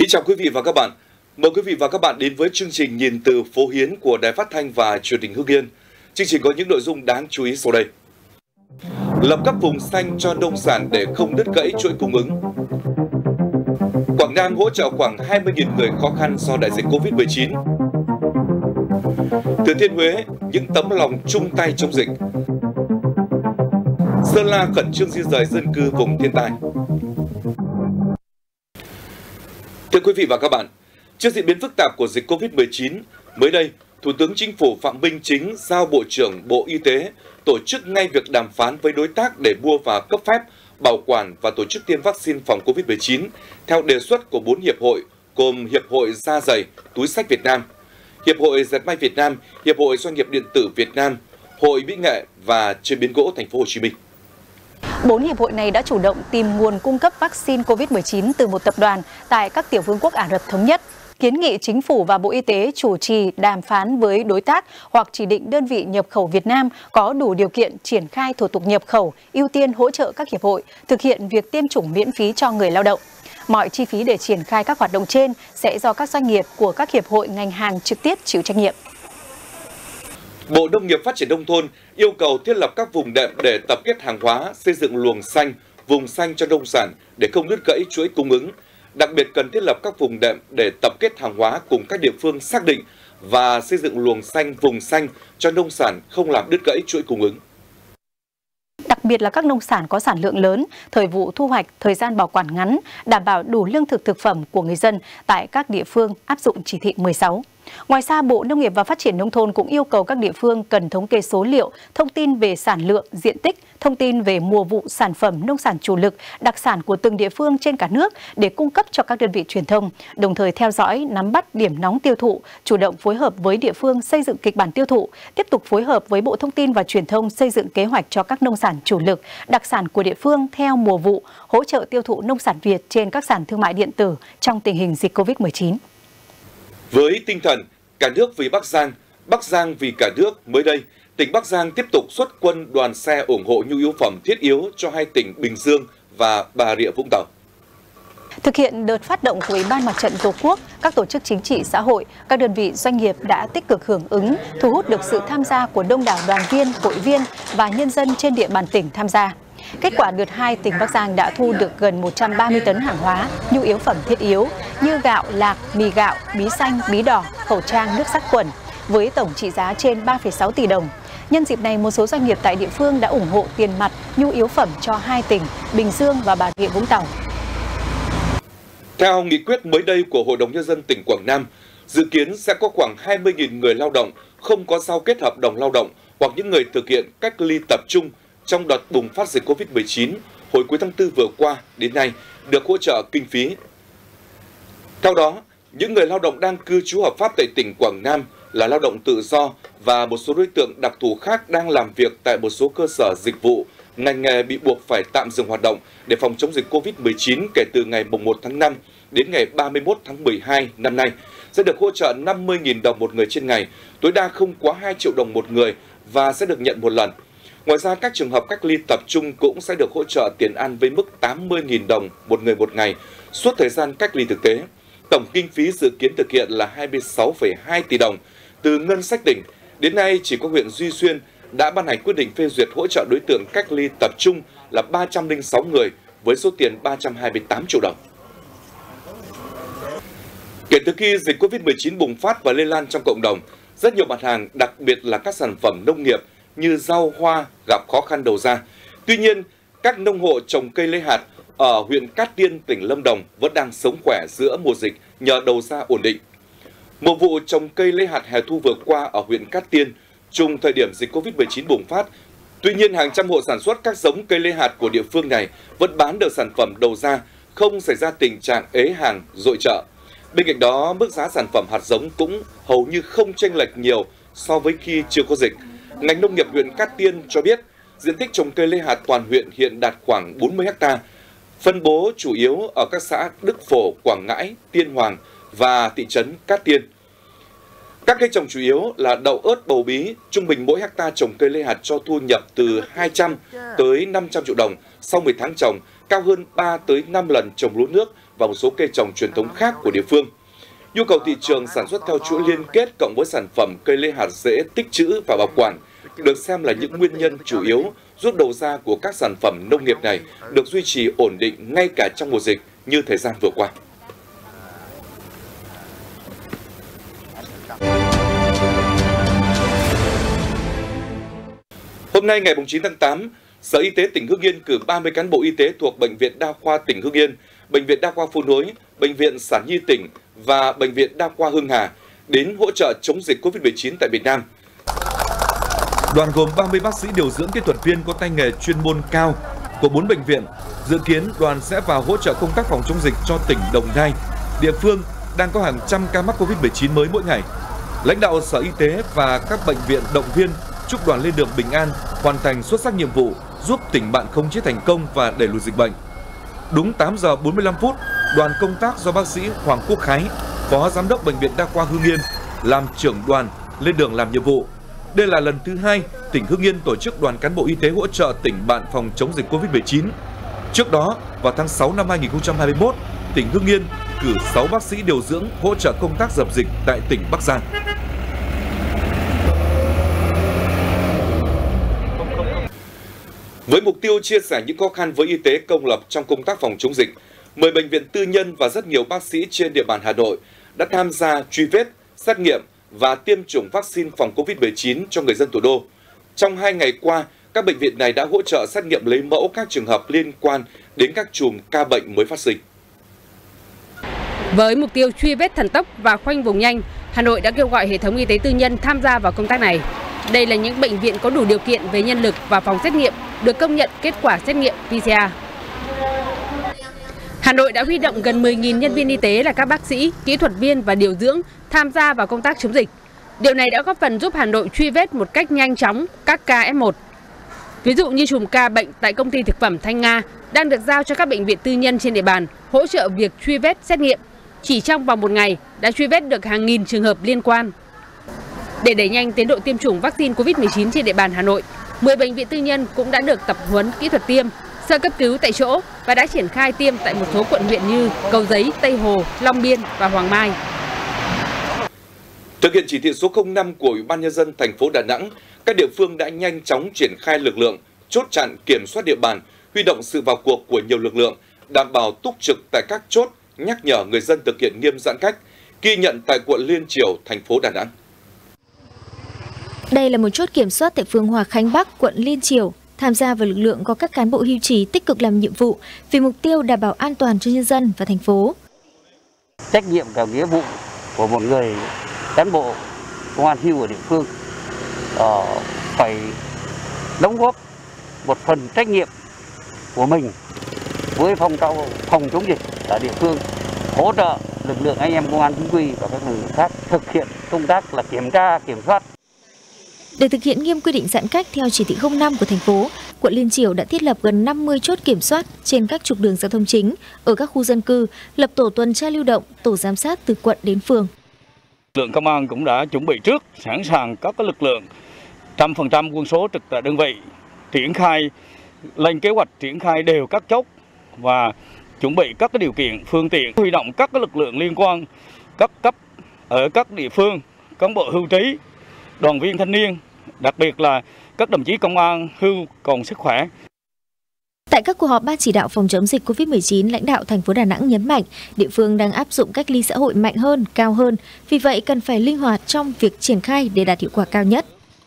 Kính chào quý vị và các bạn. Mời quý vị và các bạn đến với chương trình Nhìn từ phố Hiến của Đài Phát thanh và Truyền hình Hưng Yên. Chương trình có những nội dung đáng chú ý sau đây. Lập các vùng xanh cho nông sản để không đứt gãy chuỗi cung ứng. Quảng Nam hỗ trợ khoảng 20.000 người khó khăn do đại dịch Covid-19. Thừa Thiên Huế, những tấm lòng chung tay chống dịch. Sơn La khẩn trương di dời dân cư vùng thiên tai. Thưa quý vị và các bạn, trước diễn biến phức tạp của dịch Covid-19, mới đây, Thủ tướng Chính phủ Phạm Minh Chính giao Bộ trưởng Bộ Y tế tổ chức ngay việc đàm phán với đối tác để mua và cấp phép, bảo quản và tổ chức tiêm vaccine phòng Covid-19 theo đề xuất của 4 hiệp hội, gồm Hiệp hội Da giày, Túi xách Việt Nam, Hiệp hội Dệt may Việt Nam, Hiệp hội Doanh nghiệp điện tử Việt Nam, Hội Mỹ nghệ và chế biến gỗ Thành phố Hồ Chí Minh. 4 hiệp hội này đã chủ động tìm nguồn cung cấp vaccine COVID-19 từ một tập đoàn tại các tiểu vương quốc Ả Rập Thống Nhất, kiến nghị Chính phủ và Bộ Y tế chủ trì đàm phán với đối tác hoặc chỉ định đơn vị nhập khẩu Việt Nam có đủ điều kiện triển khai thủ tục nhập khẩu, ưu tiên hỗ trợ các hiệp hội thực hiện việc tiêm chủng miễn phí cho người lao động. Mọi chi phí để triển khai các hoạt động trên sẽ do các doanh nghiệp của các hiệp hội ngành hàng trực tiếp chịu trách nhiệm. Bộ Nông nghiệp Phát triển Nông thôn yêu cầu thiết lập các vùng đệm để tập kết hàng hóa, xây dựng luồng xanh, vùng xanh cho nông sản để không đứt gãy chuỗi cung ứng. Đặc biệt cần thiết lập các vùng đệm để tập kết hàng hóa cùng các địa phương xác định và xây dựng luồng xanh, vùng xanh cho nông sản không làm đứt gãy chuỗi cung ứng. Đặc biệt là các nông sản có sản lượng lớn, thời vụ thu hoạch, thời gian bảo quản ngắn, đảm bảo đủ lương thực thực phẩm của người dân tại các địa phương áp dụng chỉ thị 16. Ngoài ra, Bộ Nông nghiệp và Phát triển Nông thôn cũng yêu cầu các địa phương cần thống kê số liệu, thông tin về sản lượng, diện tích, thông tin về mùa vụ sản phẩm nông sản chủ lực, đặc sản của từng địa phương trên cả nước để cung cấp cho các đơn vị truyền thông, đồng thời theo dõi, nắm bắt điểm nóng tiêu thụ, chủ động phối hợp với địa phương xây dựng kịch bản tiêu thụ, tiếp tục phối hợp với Bộ Thông tin và Truyền thông xây dựng kế hoạch cho các nông sản chủ lực, đặc sản của địa phương theo mùa vụ, hỗ trợ tiêu thụ nông sản Việt trên các sàn thương mại điện tử trong tình hình dịch Covid-19. Với tinh thần cả nước vì Bắc Giang vì cả nước, mới đây, tỉnh Bắc Giang tiếp tục xuất quân đoàn xe ủng hộ nhu yếu phẩm thiết yếu cho hai tỉnh Bình Dương và Bà Rịa Vũng Tàu. Thực hiện đợt phát động của Ủy ban Mặt trận Tổ quốc, các tổ chức chính trị xã hội, các đơn vị doanh nghiệp đã tích cực hưởng ứng, thu hút được sự tham gia của đông đảo đoàn viên, hội viên và nhân dân trên địa bàn tỉnh tham gia. Kết quả đợt 2, tỉnh Bắc Giang đã thu được gần 130 tấn hàng hóa, nhu yếu phẩm thiết yếu như gạo, lạc, mì gạo, bí xanh, bí đỏ, khẩu trang, nước sát khuẩn, với tổng trị giá trên 3,6 tỷ đồng. Nhân dịp này, một số doanh nghiệp tại địa phương đã ủng hộ tiền mặt, nhu yếu phẩm cho hai tỉnh Bình Dương và Bà Rịa Vũng Tàu. Theo nghị quyết mới đây của Hội đồng Nhân dân tỉnh Quảng Nam, dự kiến sẽ có khoảng 20.000 người lao động không có giao kết hợp đồng lao động hoặc những người thực hiện cách ly tập trung trong đợt bùng phát dịch Covid-19 hồi cuối tháng 4 vừa qua đến nay được hỗ trợ kinh phí. Theo đó, những người lao động đang cư trú hợp pháp tại tỉnh Quảng Nam là lao động tự do và một số đối tượng đặc thù khác đang làm việc tại một số cơ sở dịch vụ, ngành nghề bị buộc phải tạm dừng hoạt động để phòng chống dịch Covid-19 kể từ ngày 1 tháng 5 đến ngày 31 tháng 12 năm nay sẽ được hỗ trợ 50.000 đồng một người trên ngày, tối đa không quá 2 triệu đồng một người và sẽ được nhận một lần. Ngoài ra, các trường hợp cách ly tập trung cũng sẽ được hỗ trợ tiền ăn với mức 80.000 đồng một người một ngày suốt thời gian cách ly thực tế. Tổng kinh phí dự kiến thực hiện là 26,2 tỷ đồng từ ngân sách tỉnh. Đến nay, chỉ có huyện Duy Xuyên đã ban hành quyết định phê duyệt hỗ trợ đối tượng cách ly tập trung là 306 người với số tiền 328 triệu đồng. Kể từ khi dịch Covid-19 bùng phát và lây lan trong cộng đồng, rất nhiều mặt hàng, đặc biệt là các sản phẩm nông nghiệp như rau, hoa gặp khó khăn đầu ra. Tuy nhiên, các nông hộ trồng cây lấy hạt ở huyện Cát Tiên, tỉnh Lâm Đồng vẫn đang sống khỏe giữa mùa dịch nhờ đầu ra ổn định. Mùa vụ trồng cây lấy hạt hè thu vừa qua ở huyện Cát Tiên, trùng thời điểm dịch Covid-19 bùng phát. Tuy nhiên, hàng trăm hộ sản xuất các giống cây lấy hạt của địa phương này vẫn bán được sản phẩm đầu ra, không xảy ra tình trạng ế hàng, dội chợ. Bên cạnh đó, mức giá sản phẩm hạt giống cũng hầu như không chênh lệch nhiều so với khi chưa có dịch. Ngành nông nghiệp huyện Cát Tiên cho biết, diện tích trồng cây lấy hạt toàn huyện hiện đạt khoảng 40 ha, phân bố chủ yếu ở các xã Đức Phổ, Quảng Ngãi, Tiên Hoàng và thị trấn Cát Tiên. Các cây trồng chủ yếu là đậu, ớt, bầu bí, trung bình mỗi hecta trồng cây lấy hạt cho thu nhập từ 200 tới 500 triệu đồng sau 10 tháng trồng, cao hơn 3 tới 5 lần trồng lúa nước và một số cây trồng truyền thống khác của địa phương. Nhu cầu thị trường sản xuất theo chuỗi liên kết cộng với sản phẩm cây lê hạt dễ tích trữ và bảo quản được xem là những nguyên nhân chủ yếu giúp đầu ra của các sản phẩm nông nghiệp này được duy trì ổn định ngay cả trong mùa dịch như thời gian vừa qua. Hôm nay ngày 9 tháng 8, Sở Y tế tỉnh Hưng Yên cử 30 cán bộ y tế thuộc Bệnh viện Đa khoa tỉnh Hưng Yên, Bệnh viện Đa khoa Phú Nhuế, Bệnh viện Sản Nhi tỉnh và Bệnh viện Đa khoa Hưng Hà đến hỗ trợ chống dịch COVID-19 tại Việt Nam. Đoàn gồm 30 bác sĩ điều dưỡng, kỹ thuật viên có tay nghề chuyên môn cao của 4 bệnh viện. Dự kiến đoàn sẽ vào hỗ trợ công tác phòng chống dịch cho tỉnh Đồng Nai, địa phương đang có hàng trăm ca mắc COVID-19 mới mỗi ngày. Lãnh đạo Sở Y tế và các bệnh viện động viên chúc đoàn lên đường bình an, hoàn thành xuất sắc nhiệm vụ, giúp tỉnh bạn khống chế thành công và đẩy lùi dịch bệnh. Đúng 8 giờ 45 phút, đoàn công tác do bác sĩ Hoàng Quốc Khái, Phó Giám đốc Bệnh viện Đa khoa Hưng Yên, làm trưởng đoàn lên đường làm nhiệm vụ. Đây là lần thứ 2 tỉnh Hưng Yên tổ chức đoàn cán bộ y tế hỗ trợ tỉnh bạn phòng chống dịch COVID-19. Trước đó, vào tháng 6 năm 2021, tỉnh Hưng Yên cử 6 bác sĩ điều dưỡng hỗ trợ công tác dập dịch tại tỉnh Bắc Giang. Với mục tiêu chia sẻ những khó khăn với y tế công lập trong công tác phòng chống dịch, 10 bệnh viện tư nhân và rất nhiều bác sĩ trên địa bàn Hà Nội đã tham gia truy vết, xét nghiệm và tiêm chủng vaccine phòng COVID-19 cho người dân thủ đô. Trong 2 ngày qua, các bệnh viện này đã hỗ trợ xét nghiệm lấy mẫu các trường hợp liên quan đến các chùm ca bệnh mới phát sinh. Với mục tiêu truy vết thần tốc và khoanh vùng nhanh, Hà Nội đã kêu gọi hệ thống y tế tư nhân tham gia vào công tác này. Đây là những bệnh viện có đủ điều kiện về nhân lực và phòng xét nghiệm, được công nhận kết quả xét nghiệm PCR. Hà Nội đã huy động gần 10.000 nhân viên y tế là các bác sĩ, kỹ thuật viên và điều dưỡng tham gia vào công tác chống dịch. Điều này đã góp phần giúp Hà Nội truy vết một cách nhanh chóng các ca F1. Ví dụ như chùm ca bệnh tại công ty thực phẩm Thanh Nga đang được giao cho các bệnh viện tư nhân trên địa bàn hỗ trợ việc truy vết xét nghiệm. Chỉ trong vòng 1 ngày đã truy vết được hàng nghìn trường hợp liên quan. Để đẩy nhanh tiến độ tiêm chủng vaccine COVID-19 trên địa bàn Hà Nội, 10 bệnh viện tư nhân cũng đã được tập huấn kỹ thuật tiêm, sơ cấp cứu tại chỗ và đã triển khai tiêm tại một số quận huyện như Cầu Giấy, Tây Hồ, Long Biên và Hoàng Mai. Thực hiện chỉ thị số 05 của Ủy ban Nhân dân thành phố Đà Nẵng, các địa phương đã nhanh chóng triển khai lực lượng, chốt chặn kiểm soát địa bàn, huy động sự vào cuộc của nhiều lực lượng, đảm bảo túc trực tại các chốt, nhắc nhở người dân thực hiện nghiêm giãn cách, ghi nhận tại quận Liên Chiểu, thành phố Đà Nẵng. Đây là một chốt kiểm soát tại phường Hòa Khánh Bắc, quận Liên Chiểu. Tham gia vào lực lượng có các cán bộ hưu trí tích cực làm nhiệm vụ vì mục tiêu đảm bảo an toàn cho nhân dân và thành phố. Trách nhiệm và nghĩa vụ của một người cán bộ công an hưu ở địa phương phải đóng góp một phần trách nhiệm của mình với phong trào phòng chống dịch ở địa phương, hỗ trợ lực lượng anh em công an chính quy và các lực lượng khác thực hiện công tác là kiểm tra, kiểm soát. Để thực hiện nghiêm quy định giãn cách theo chỉ thị 05 của thành phố, quận Liên Chiểu đã thiết lập gần 50 chốt kiểm soát trên các trục đường giao thông chính ở các khu dân cư, lập tổ tuần tra lưu động, tổ giám sát từ quận đến phường. Lực lượng công an cũng đã chuẩn bị trước, sẵn sàng các lực lượng 100% quân số trực tại đơn vị, triển khai lên kế hoạch triển khai đều các chốt và chuẩn bị các điều kiện phương tiện, huy động các lực lượng liên quan các cấp ở các địa phương, cán bộ hưu trí, đoàn viên thanh niên, đặc biệt là các đồng chí công an hưu còn sức khỏe. Tại các cuộc họp ban chỉ đạo phòng chống dịch COVID-19, lãnh đạo thành phố Đà Nẵng nhấn mạnh địa phương đang áp dụng cách ly xã hội mạnh hơn, cao hơn, vì vậy cần phải linh hoạt trong việc triển khai để đạt hiệu quả cao nhất.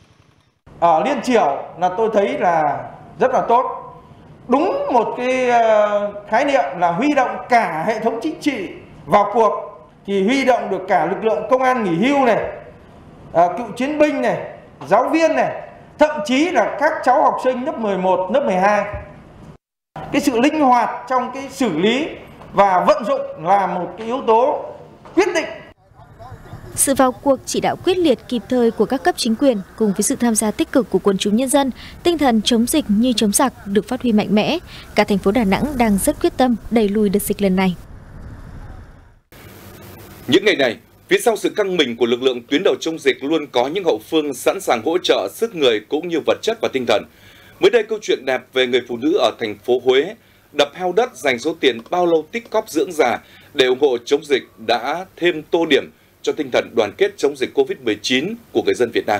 Ở Liên Chiểu là tôi thấy là rất là tốt. Đúng một cái khái niệm là huy động cả hệ thống chính trị vào cuộc, thì huy động được cả lực lượng công an nghỉ hưu này, cựu chiến binh này, giáo viên này, thậm chí là các cháu học sinh lớp 11, lớp 12. Cái sự linh hoạt trong cái xử lý và vận dụng là một cái yếu tố quyết định. Sự vào cuộc chỉ đạo quyết liệt kịp thời của các cấp chính quyền cùng với sự tham gia tích cực của quần chúng nhân dân, tinh thần chống dịch như chống giặc được phát huy mạnh mẽ. Cả thành phố Đà Nẵng đang rất quyết tâm đẩy lùi đợt dịch lần này. Những ngày này, phía sau sự căng mình của lực lượng tuyến đầu chống dịch luôn có những hậu phương sẵn sàng hỗ trợ sức người cũng như vật chất và tinh thần. Mới đây, câu chuyện đẹp về người phụ nữ ở thành phố Huế đập heo đất dành số tiền bao lâu tích cóp dưỡng già để ủng hộ chống dịch đã thêm tô điểm cho tinh thần đoàn kết chống dịch Covid-19 của người dân Việt Nam.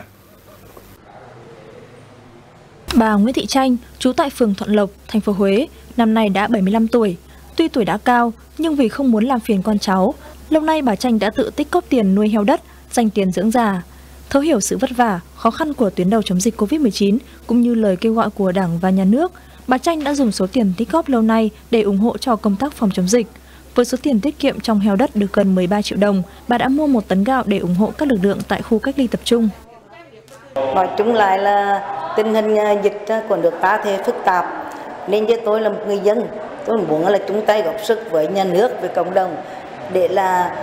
Bà Nguyễn Thị Tranh, trú tại phường Thuận Lộc, thành phố Huế, năm nay đã 75 tuổi. Tuy tuổi đã cao, nhưng vì không muốn làm phiền con cháu, lâu nay bà Tranh đã tự tích cóp tiền nuôi heo đất, dành tiền dưỡng già. Thấu hiểu sự vất vả, khó khăn của tuyến đầu chống dịch Covid-19 cũng như lời kêu gọi của Đảng và Nhà nước, bà Tranh đã dùng số tiền tích góp lâu nay để ủng hộ cho công tác phòng chống dịch. Với số tiền tiết kiệm trong heo đất được gần 13 triệu đồng, bà đã mua 1 tấn gạo để ủng hộ các lực lượng tại khu cách ly tập trung. Nói chung lại là tình hình dịch của nước ta thì phức tạp, nên với tôi là một người dân, tôi muốn là chung tay góp sức với nhà nước, với cộng đồng để là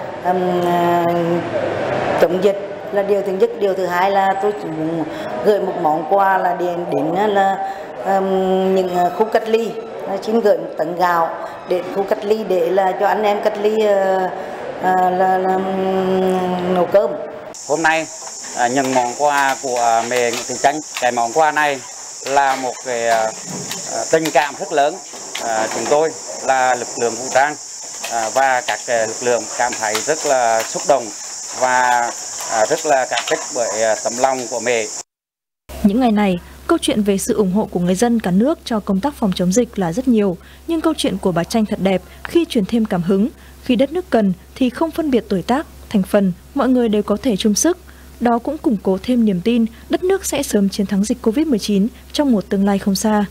chống dịch là điều thứ nhất. Điều thứ hai là tôi muốn gửi một món quà là đến là những khu cách ly, xin gửi 1 tấn gạo đến khu cách ly để là cho anh em cách ly là nấu cơm. Hôm nay nhận món quà của mẹ Nguyễn Thị Tranh. Cái món quà này là một cái tình cảm rất lớn. Chúng tôi là lực lượng vũ trang và các lực lượng cảm thấy rất là xúc động và rất là cảm kích bởi tấm lòng của mẹ. Những ngày này, câu chuyện về sự ủng hộ của người dân cả nước cho công tác phòng chống dịch là rất nhiều, nhưng câu chuyện của bà Tranh thật đẹp khi truyền thêm cảm hứng. Khi đất nước cần thì không phân biệt tuổi tác, thành phần, mọi người đều có thể chung sức. Đó cũng củng cố thêm niềm tin đất nước sẽ sớm chiến thắng dịch Covid-19 trong một tương lai không xa.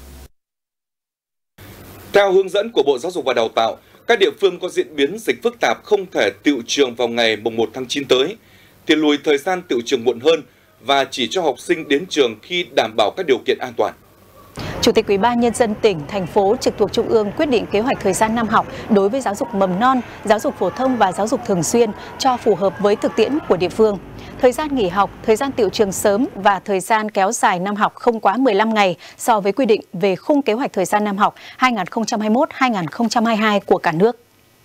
Theo hướng dẫn của Bộ Giáo dục và Đào tạo, các địa phương có diễn biến dịch phức tạp không thể tựu trường vào ngày 1 tháng 9 tới, thì lùi thời gian tựu trường muộn hơn và chỉ cho học sinh đến trường khi đảm bảo các điều kiện an toàn. Chủ tịch Ủy ban Nhân dân tỉnh, thành phố trực thuộc Trung ương quyết định kế hoạch thời gian năm học đối với giáo dục mầm non, giáo dục phổ thông và giáo dục thường xuyên cho phù hợp với thực tiễn của địa phương. Thời gian nghỉ học, thời gian tựu trường sớm và thời gian kéo dài năm học không quá 15 ngày so với quy định về khung kế hoạch thời gian năm học 2021-2022 của cả nước.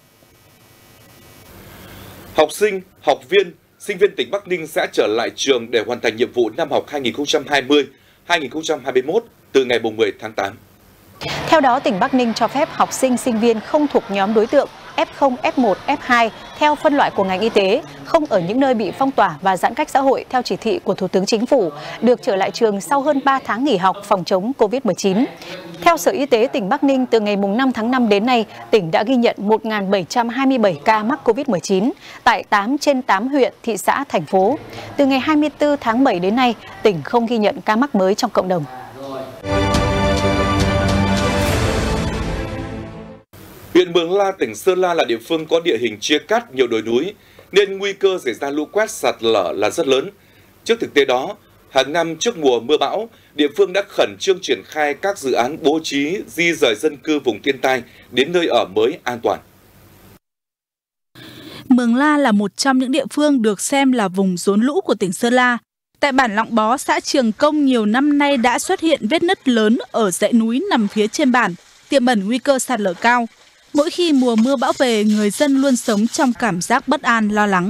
Học sinh, học viên, sinh viên tỉnh Bắc Ninh sẽ trở lại trường để hoàn thành nhiệm vụ năm học 2020-2021 từ ngày 10 tháng 8. Theo đó, tỉnh Bắc Ninh cho phép học sinh, sinh viên không thuộc nhóm đối tượng F0, F1, F2 theo phân loại của ngành y tế, không ở những nơi bị phong tỏa và giãn cách xã hội theo chỉ thị của Thủ tướng Chính phủ, được trở lại trường sau hơn 3 tháng nghỉ học phòng chống Covid-19. Theo Sở Y tế tỉnh Bắc Ninh, từ ngày 5 tháng 5 đến nay, tỉnh đã ghi nhận 1.727 ca mắc Covid-19 tại 8 trên 8 huyện, thị xã, thành phố. Từ ngày 24 tháng 7 đến nay, tỉnh không ghi nhận ca mắc mới trong cộng đồng. Huyện Mường La, tỉnh Sơn La là địa phương có địa hình chia cắt nhiều đồi núi, nên nguy cơ xảy ra lũ quét sạt lở là rất lớn. Trước thực tế đó, hàng năm trước mùa mưa bão, địa phương đã khẩn trương triển khai các dự án bố trí di rời dân cư vùng thiên tai đến nơi ở mới an toàn. Mường La là một trong những địa phương được xem là vùng rốn lũ của tỉnh Sơn La. Tại bản Lọng Bó, xã Trường Công nhiều năm nay đã xuất hiện vết nứt lớn ở dãy núi nằm phía trên bản, tiềm ẩn nguy cơ sạt lở cao. Mỗi khi mùa mưa bão về, người dân luôn sống trong cảm giác bất an, lo lắng.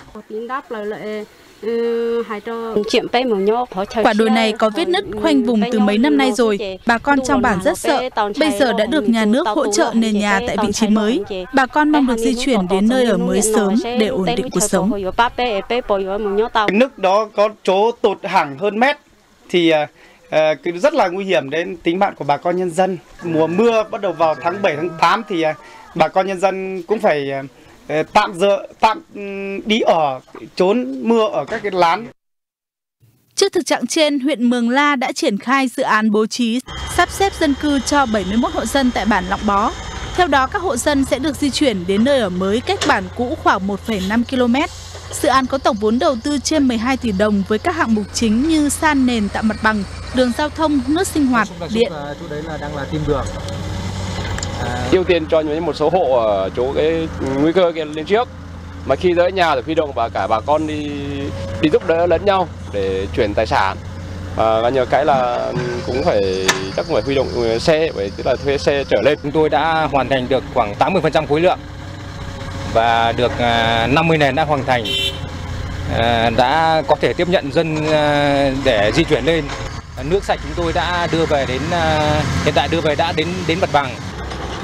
Quả đồi này có vết nứt khoanh vùng từ mấy năm nay rồi. Bà con trong bản rất sợ. Bây giờ đã được nhà nước hỗ trợ nền nhà tại vị trí mới. Bà con mong được di chuyển đến nơi ở mới sớm để ổn định cuộc sống. Nước đó có chỗ tụt hẳn hơn mét thì rất là nguy hiểm đến tính mạng của bà con nhân dân. Mùa mưa bắt đầu vào tháng 7, tháng 8 thì bà con nhân dân cũng phải tạm đi ở trốn mưa ở các cái lán. Trước thực trạng trên, huyện Mường La đã triển khai dự án bố trí sắp xếp dân cư cho 71 hộ dân tại bản Lọng Bó. Theo đó, các hộ dân sẽ được di chuyển đến nơi ở mới cách bản cũ khoảng 1,5 km. Dự án có tổng vốn đầu tư trên 12 tỷ đồng với các hạng mục chính như san nền tạo mặt bằng, đường giao thông, nước sinh hoạt, điện. Chỗ đấy là đang là tìm đường. Ưu tiên cho những một số hộ ở chỗ cái nguy cơ kia lên trước, mà khi tới nhà thì huy động cả bà con đi giúp đỡ lẫn nhau để chuyển tài sản. Và nhờ cái là cũng phải chắc phải huy động xe, tức là thuê xe trở lên. Chúng tôi đã hoàn thành được khoảng 80% khối lượng và được 50 nền đã hoàn thành, đã có thể tiếp nhận dân để di chuyển lên. Nước sạch chúng tôi đã đưa về đến hiện tại đưa về đã đến mặt bằng.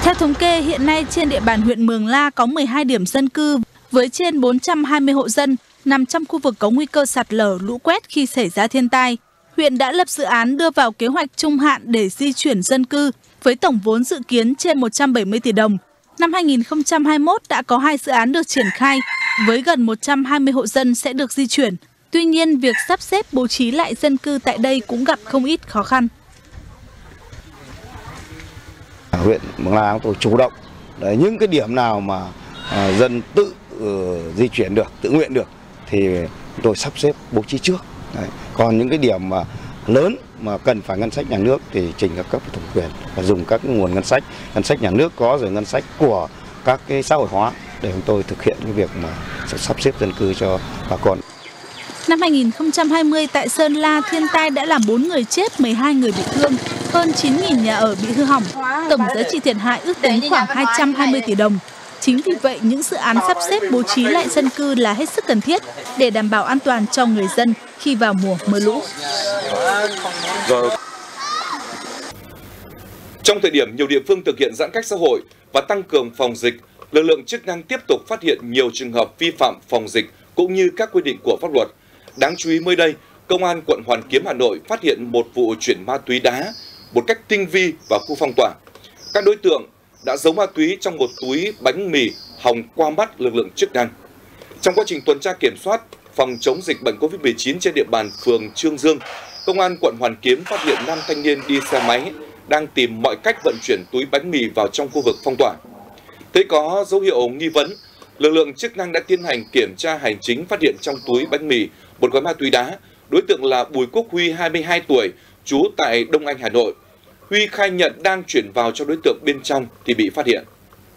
Theo thống kê, hiện nay trên địa bàn huyện Mường La có 12 điểm dân cư với trên 420 hộ dân nằm trong khu vực có nguy cơ sạt lở, lũ quét khi xảy ra thiên tai. Huyện đã lập dự án đưa vào kế hoạch trung hạn để di chuyển dân cư với tổng vốn dự kiến trên 170 tỷ đồng. Năm 2021 đã có 2 dự án được triển khai với gần 120 hộ dân sẽ được di chuyển. Tuy nhiên, việc sắp xếp bố trí lại dân cư tại đây cũng gặp không ít khó khăn. Huyện Mường La chúng tôi chủ động để những cái điểm nào mà dân tự di chuyển được, tự nguyện được thì tôi sắp xếp bố trí trước. Đấy. Còn những cái điểm mà lớn mà cần phải ngân sách nhà nước thì trình các cấp thẩm quyền và dùng các nguồn ngân sách nhà nước có rồi ngân sách của các cái xã hội hóa để chúng tôi thực hiện cái việc mà sắp xếp dân cư cho bà con. Năm 2020 tại Sơn La, thiên tai đã làm 4 người chết, 12 người bị thương, hơn 9.000 nhà ở bị hư hỏng. Tổng giá trị thiệt hại ước tính khoảng 220 tỷ đồng. Chính vì vậy, những dự án sắp xếp bố trí lại dân cư là hết sức cần thiết để đảm bảo an toàn cho người dân khi vào mùa mưa lũ. Trong thời điểm nhiều địa phương thực hiện giãn cách xã hội và tăng cường phòng dịch, lực lượng chức năng tiếp tục phát hiện nhiều trường hợp vi phạm phòng dịch cũng như các quy định của pháp luật. Đáng chú ý mới đây, Công an quận Hoàn Kiếm, Hà Nội phát hiện một vụ chuyển ma túy đá một cách tinh vi vào khu phong tỏa. Các đối tượng đã giấu ma túy trong một túi bánh mì hòng qua mắt lực lượng chức năng. Trong quá trình tuần tra kiểm soát phòng chống dịch bệnh COVID-19 trên địa bàn phường Trương Dương, Công an quận Hoàn Kiếm phát hiện 5 thanh niên đi xe máy đang tìm mọi cách vận chuyển túi bánh mì vào trong khu vực phong tỏa. Thấy có dấu hiệu nghi vấn, lực lượng chức năng đã tiến hành kiểm tra hành chính, phát hiện trong túi bánh mì một gói ma túy đá. Đối tượng là Bùi Quốc Huy, 22 tuổi, trú tại Đông Anh, Hà Nội. Huy khai nhận đang chuyển vào cho đối tượng bên trong thì bị phát hiện.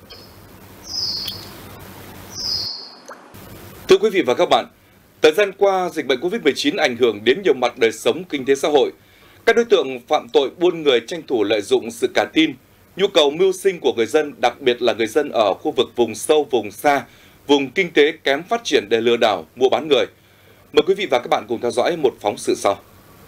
Thưa quý vị và các bạn, thời gian qua, dịch bệnh COVID-19 ảnh hưởng đến nhiều mặt đời sống kinh tế xã hội. Các đối tượng phạm tội buôn người tranh thủ lợi dụng sự cả tin, nhu cầu mưu sinh của người dân, đặc biệt là người dân ở khu vực vùng sâu, vùng xa, vùng kinh tế kém phát triển để lừa đảo, mua bán người. Mời quý vị và các bạn cùng theo dõi một phóng sự sau.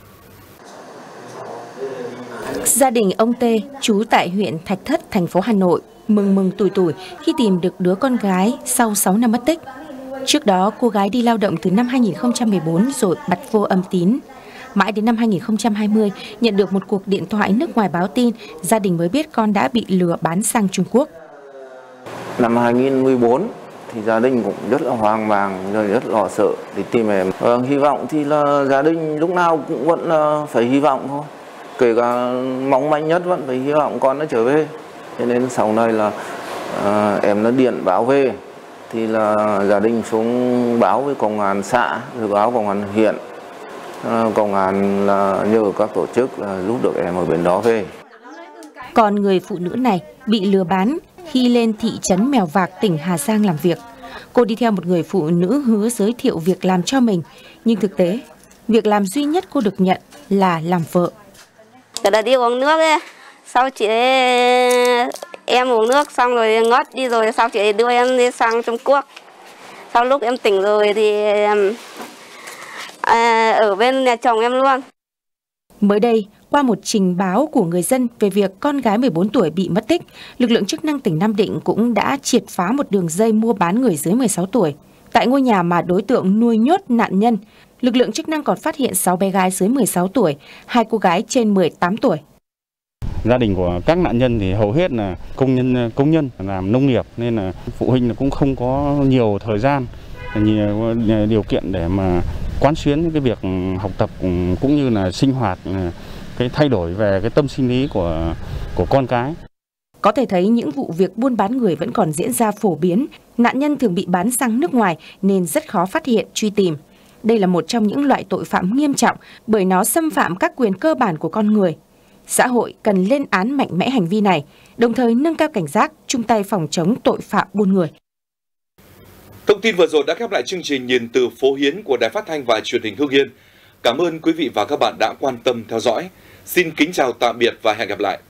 Gia đình ông T, trú tại huyện Thạch Thất, thành phố Hà Nội, mừng tủi khi tìm được đứa con gái sau 6 năm mất tích. Trước đó, cô gái đi lao động từ năm 2014 rồi bặt vô âm tín. Mãi đến năm 2020, nhận được một cuộc điện thoại nước ngoài báo tin, gia đình mới biết con đã bị lừa bán sang Trung Quốc. Năm 2014 thì gia đình cũng rất là hoang mang, rồi rất lo sợ để tìm em. Hy vọng thì là gia đình lúc nào cũng vẫn phải hy vọng thôi. Kể cả mong manh nhất vẫn phải hy vọng con nó trở về. Cho nên sau này là em nó điện báo về thì là gia đình xuống báo với công an xã, rồi báo công an huyện. Công an là nhờ các tổ chức là giúp được em ở bên đó về. Còn người phụ nữ này bị lừa bán khi lên thị trấn Mèo Vạc, tỉnh Hà Giang làm việc. Cô đi theo một người phụ nữ hứa giới thiệu việc làm cho mình, nhưng thực tế, việc làm duy nhất cô được nhận là làm vợ. Đợt đi uống nước ấy, sau chị em uống nước xong rồi ngất đi rồi, sau chị đưa em đi sang Trung Quốc. Sau lúc em tỉnh rồi thì ở bên nhà chồng em luôn. Mới đây, qua một trình báo của người dân về việc con gái 14 tuổi bị mất tích, lực lượng chức năng tỉnh Nam Định cũng đã triệt phá một đường dây mua bán người dưới 16 tuổi. Tại ngôi nhà mà đối tượng nuôi nhốt nạn nhân, lực lượng chức năng còn phát hiện 6 bé gái dưới 16 tuổi, 2 cô gái trên 18 tuổi. Gia đình của các nạn nhân thì hầu hết là công nhân làm nông nghiệp, nên là phụ huynh cũng không có nhiều thời gian, nhiều điều kiện để mà quán xuyến cái việc học tập cũng như là sinh hoạt, cái thay đổi về cái tâm sinh lý của con cái. Có thể thấy những vụ việc buôn bán người vẫn còn diễn ra phổ biến, nạn nhân thường bị bán sang nước ngoài nên rất khó phát hiện, truy tìm. Đây là một trong những loại tội phạm nghiêm trọng bởi nó xâm phạm các quyền cơ bản của con người. Xã hội cần lên án mạnh mẽ hành vi này, đồng thời nâng cao cảnh giác, chung tay phòng chống tội phạm buôn người. Thông tin vừa rồi đã khép lại chương trình Nhìn từ phố Hiến của Đài Phát thanh và Truyền hình Hưng Yên. Cảm ơn quý vị và các bạn đã quan tâm theo dõi. Xin kính chào tạm biệt và hẹn gặp lại.